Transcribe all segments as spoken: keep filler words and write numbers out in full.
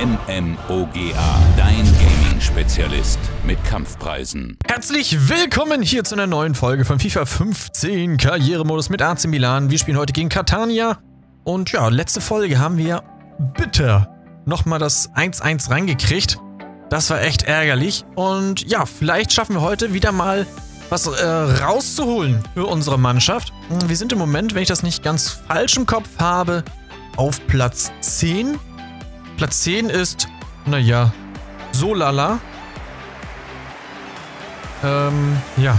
MMOGA, dein Gaming-Spezialist mit Kampfpreisen. Herzlich willkommen hier zu einer neuen Folge von FIFA fünfzehn Karrieremodus mit A C Milan. Wir spielen heute gegen Catania. Und ja, letzte Folge haben wir bitter nochmal das eins eins reingekriegt. Das war echt ärgerlich. Und ja, vielleicht schaffen wir heute wieder mal was äh, rauszuholen für unsere Mannschaft. Wir sind im Moment, wenn ich das nicht ganz falsch im Kopf habe, auf Platz zehn. Platz zehn ist, naja, so lala. Ähm, ja.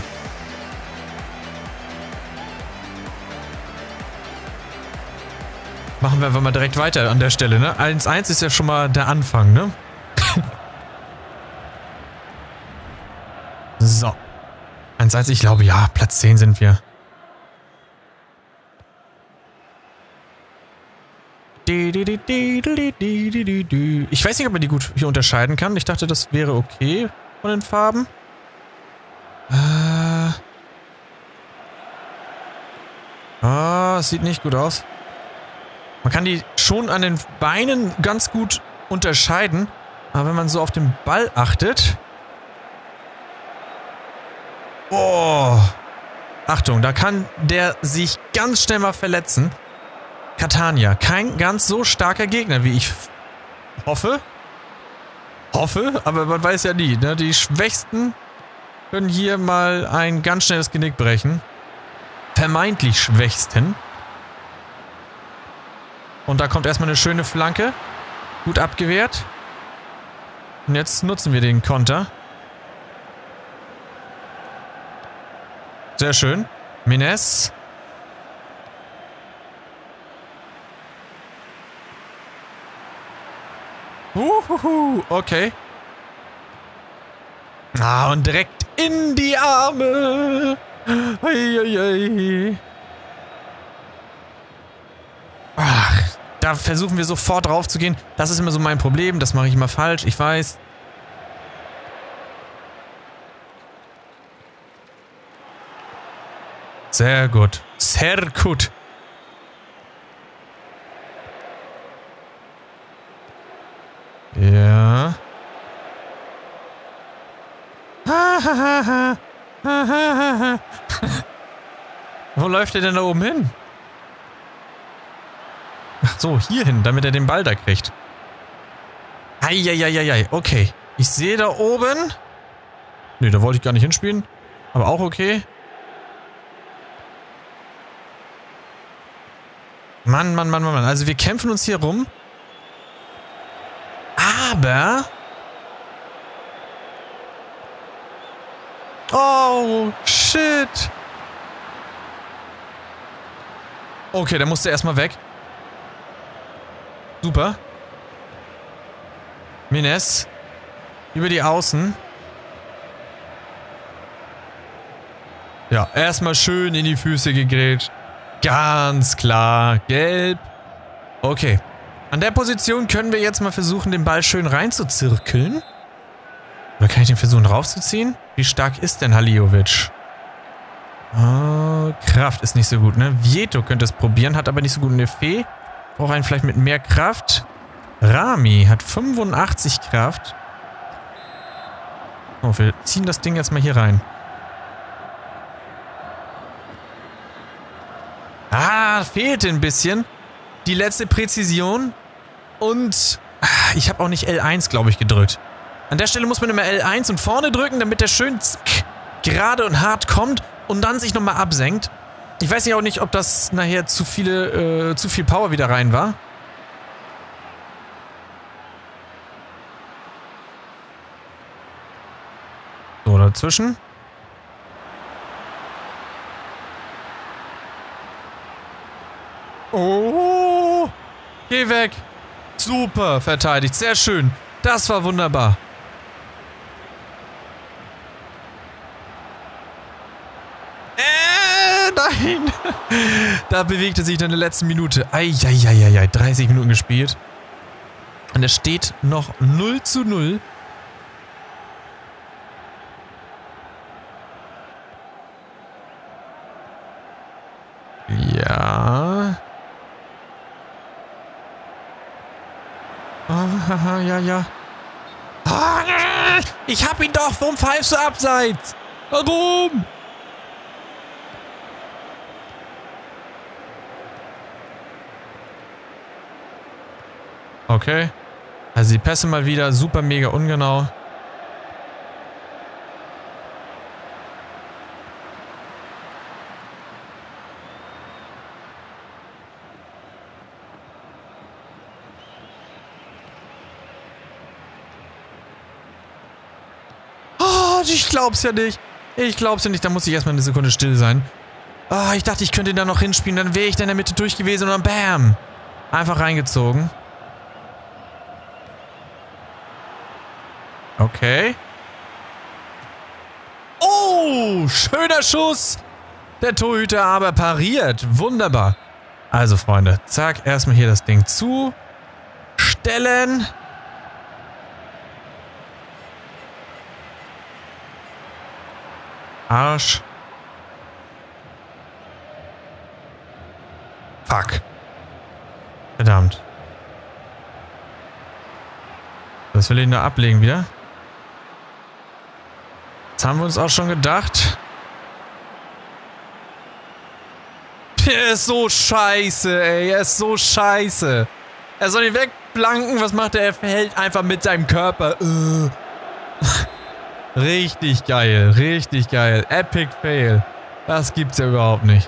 Machen wir einfach mal direkt weiter an der Stelle, ne? eins eins ist ja schon mal der Anfang, ne? So. eins eins, ich glaube, ja, Platz zehn sind wir. Ich weiß nicht, ob man die gut hier unterscheiden kann. Ich dachte, das wäre okay von den Farben. Äh. Ah, es sieht nicht gut aus. Man kann die schon an den Beinen ganz gut unterscheiden. Aber wenn man so auf den Ball achtet... Oh. Achtung, da kann der sich ganz schnell mal verletzen. Catania, kein ganz so starker Gegner, wie ich hoffe. Hoffe, aber man weiß ja nie, ne? Die Schwächsten können hier mal ein ganz schnelles Genick brechen. Vermeintlich Schwächsten. Und da kommt erstmal eine schöne Flanke. Gut abgewehrt. Und jetzt nutzen wir den Konter. Sehr schön. Mines. Uhuhu, okay. Ah, und direkt in die Arme. Eieiei. Ach, da versuchen wir sofort drauf zu gehen. Das ist immer so mein Problem. Das mache ich immer falsch, ich weiß. Sehr gut. Sehr gut. Ja. Wo läuft er denn da oben hin? Ach so, hier hin, damit er den Ball da kriegt. Eieieiei, okay. Ich sehe da oben... Ne, da wollte ich gar nicht hinspielen. Aber auch okay. Mann, Mann, Mann, Mann, Mann. Also wir kämpfen uns hier rum. Aber... Oh, shit. Okay, der musste erstmal weg. Super. Mines. Über die Außen. Ja, erstmal schön in die Füße gegrätscht. Ganz klar. Gelb. Okay. An der Position können wir jetzt mal versuchen, den Ball schön reinzuzirkeln. Oder kann ich den versuchen raufzuziehen? Wie stark ist denn Haliovic? Oh, Kraft ist nicht so gut, ne? Vieto könnte es probieren, hat aber nicht so gut eine Fee. Braucht einen vielleicht mit mehr Kraft. Rami hat fünfundachtzig Kraft. Oh, wir ziehen das Ding jetzt mal hier rein. Ah, fehlte ein bisschen. Die letzte Präzision. Und ich habe auch nicht L eins, glaube ich, gedrückt. An der Stelle muss man immer L eins und vorne drücken, damit der schön gerade und hart kommt und dann sich nochmal absenkt. Ich weiß ja auch nicht, ob das nachher zu viele, äh, zu viel Power wieder rein war. So, dazwischen. Oh, geh weg. Super verteidigt, sehr schön. Das war wunderbar. Äh, nein. Da bewegte sich dann in der letzten Minute. Eieieiei, dreißig Minuten gespielt. Und es steht noch null zu null. Ja. Ah, ja, ja. Ah, ich hab ihn doch. Warum pfeifst du abseits? Warum? Okay. Also die Pässe mal wieder super mega ungenau. Ich glaub's ja nicht. Ich glaub's ja nicht. Da muss ich erstmal eine Sekunde still sein. Ah, ich dachte, ich könnte da noch hinspielen. Dann wäre ich da in der Mitte durch gewesen und dann bam. Einfach reingezogen. Okay. Oh, schöner Schuss. Der Torhüter aber pariert. Wunderbar. Also, Freunde. Zack, erstmal hier das Ding zu. Stellen. Arsch. Fuck. Verdammt. Was will ich denn da ablegen wieder? Das haben wir uns auch schon gedacht. Er ist so scheiße, ey. Er ist so scheiße. Er soll ihn wegblanken. Was macht er? Er verhält einfach mit seinem Körper. Uh. Richtig geil, richtig geil. Epic Fail. Das gibt's ja überhaupt nicht.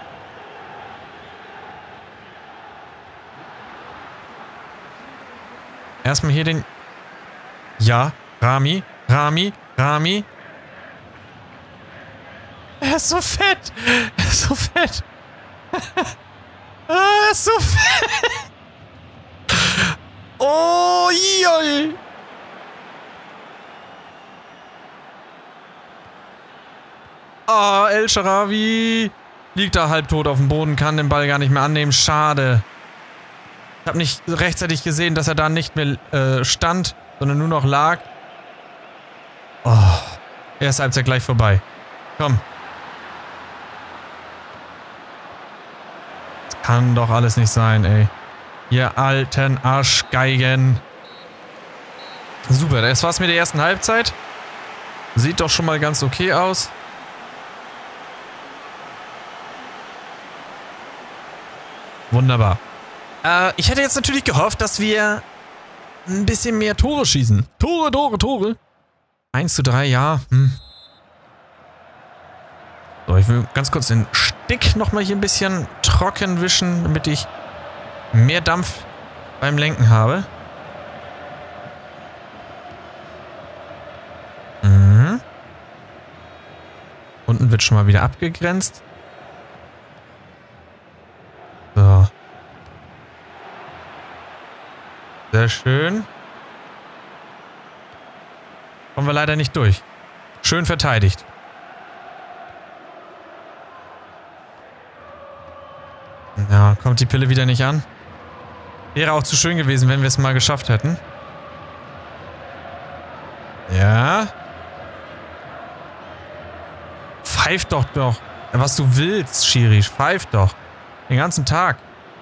Erstmal hier den... Ja, Rami, Rami, Rami. Er ist so fett. Er ist so fett. Er ist so fett. Oh, joi. Oh, El Shaarawy liegt da halbtot auf dem Boden, kann den Ball gar nicht mehr annehmen. Schade. Ich habe nicht rechtzeitig gesehen, dass er da nicht mehr äh, stand, sondern nur noch lag. Oh, erste Halbzeit gleich vorbei. Komm. Das kann doch alles nicht sein, ey. Ihr alten Arschgeigen. Super, das war's mit der ersten Halbzeit. Sieht doch schon mal ganz okay aus. Wunderbar. Äh, ich hätte jetzt natürlich gehofft, dass wir ein bisschen mehr Tore schießen. Tore, Tore, Tore. eins zu drei, ja. Hm. So, ich will ganz kurz den Stick nochmal hier ein bisschen trocken wischen, damit ich mehr Dampf beim Lenken habe. Mhm. Unten wird schon mal wieder abgegrenzt. So. Sehr schön. Kommen wir leider nicht durch. Schön verteidigt. Ja, kommt die Pille wieder nicht an. Wäre auch zu schön gewesen, wenn wir es mal geschafft hätten. Ja. Pfeif doch doch. Was du willst, Schiri. Pfeif doch. Den ganzen Tag.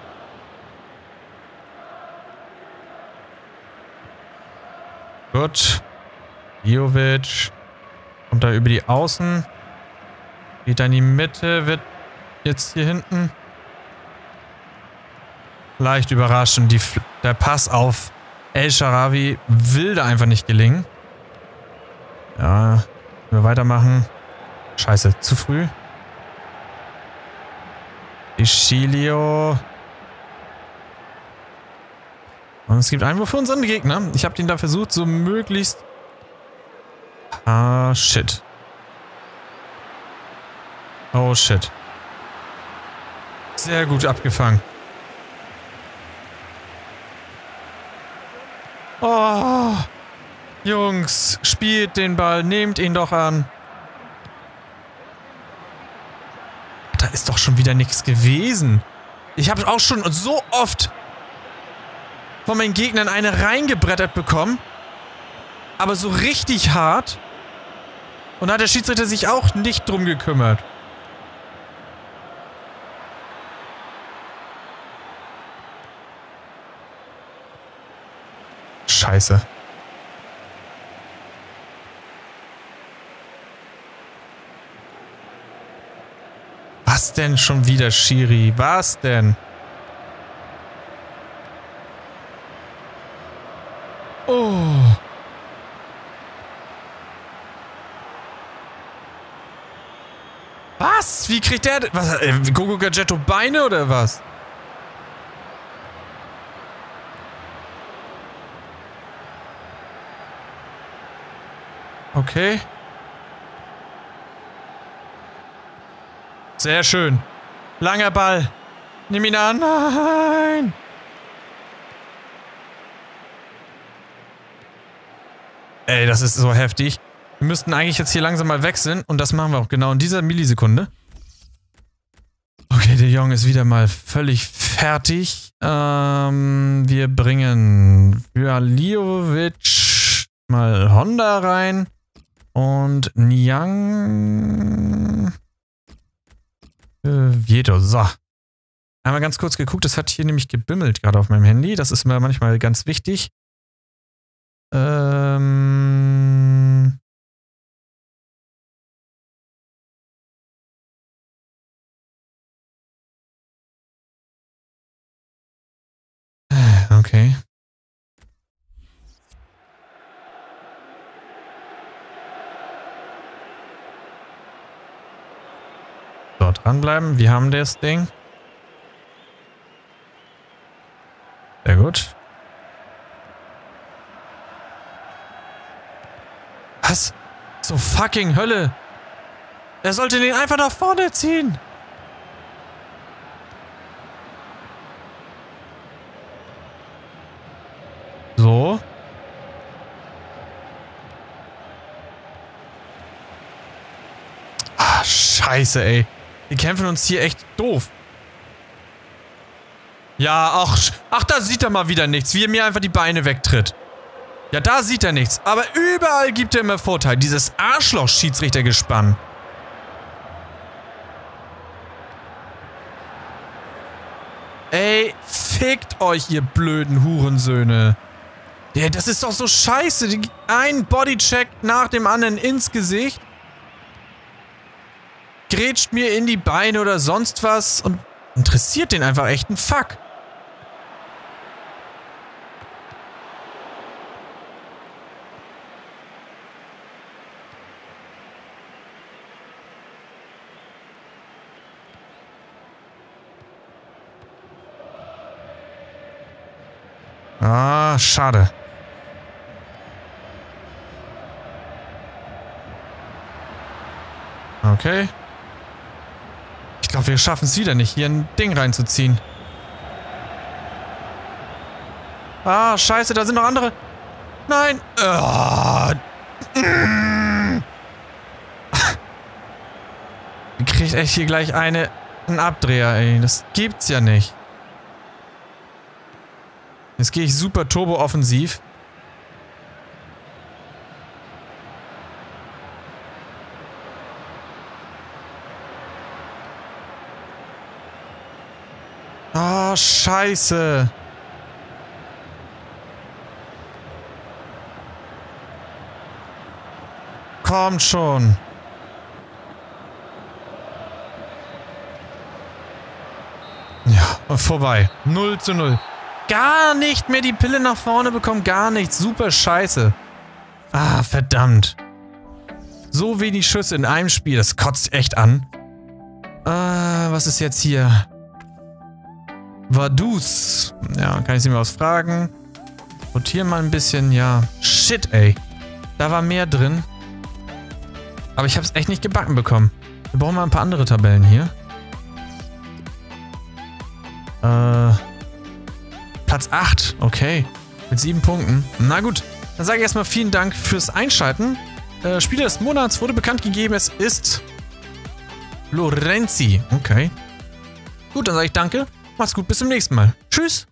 Gut. Jovic. Kommt da über die Außen. Geht da in die Mitte. Wird jetzt hier hinten leicht überrascht. Und die, der Pass auf El Shaarawy will da einfach nicht gelingen. Ja. Wir weitermachen. Scheiße. Zu früh. Ischilio. Und es gibt Einwurf für unseren Gegner. Ich habe den da versucht, so möglichst... Ah, shit. Oh, shit. Sehr gut abgefangen. Oh. Jungs, spielt den Ball. Nehmt ihn doch an. Da ist doch schon wieder nichts gewesen. Ich habe auch schon so oft von meinen Gegnern eine reingebrettert bekommen. Aber so richtig hart. Und da hat der Schiedsrichter sich auch nicht drum gekümmert. Scheiße. Was denn schon wieder, Schiri? Was denn? Oh. Was? Wie kriegt der... Was? Äh, Gogo Gadgetto Beine oder was? Okay. Sehr schön. Langer Ball. Nimm ihn an. Nein. Ey, das ist so heftig. Wir müssten eigentlich jetzt hier langsam mal wechseln. Und das machen wir auch genau in dieser Millisekunde. Okay, der Jong ist wieder mal völlig fertig. Ähm, wir bringen für Liovic mal Honda rein. Und Niang... Vieto, so. Einmal ganz kurz geguckt, das hat hier nämlich gebimmelt gerade auf meinem Handy. Das ist mir manchmal ganz wichtig. Ähm... Okay. So, dranbleiben. Wir haben das Ding. Sehr gut. Was? So fucking Hölle. Er sollte den einfach nach vorne ziehen. So. Ah, scheiße, ey. Wir kämpfen uns hier echt doof. Ja, ach, ach, da sieht er mal wieder nichts, wie er mir einfach die Beine wegtritt. Ja, da sieht er nichts, aber überall gibt er immer Vorteil. Dieses Arschloch-Schiedsrichtergespann. Ey, fickt euch, ihr blöden Hurensöhne. Ja, das ist doch so scheiße. Ein Bodycheck nach dem anderen ins Gesicht. Grätscht mir in die Beine oder sonst was und interessiert den einfach echt einen Fuck. Ah, schade. Okay. Ich glaube, wir schaffen es wieder nicht, hier ein Ding reinzuziehen. Ah, scheiße, da sind noch andere. Nein. Oh. Ihr kriegt echt hier gleich eine, einen Abdreher, ey. Das gibt's ja nicht. Jetzt gehe ich super turbo-offensiv. Oh, scheiße. Kommt schon. Ja, vorbei. null zu null. Gar nicht mehr die Pille nach vorne bekommen. Gar nichts. Super scheiße. Ah, verdammt. So wenig Schüsse in einem Spiel. Das kotzt echt an. Ah, was ist jetzt hier? Vaduz. Ja, kann ich sie mal was fragen? Rotieren mal ein bisschen. Ja. Shit, ey. Da war mehr drin. Aber ich hab's echt nicht gebacken bekommen. Wir brauchen mal ein paar andere Tabellen hier. Äh... Platz acht, okay. Mit sieben Punkten. Na gut, dann sage ich erstmal vielen Dank fürs Einschalten. Äh, Spieler des Monats wurde bekannt gegeben. Es ist Lorenzi. Okay. Gut, dann sage ich danke. Macht's gut, bis zum nächsten Mal. Tschüss.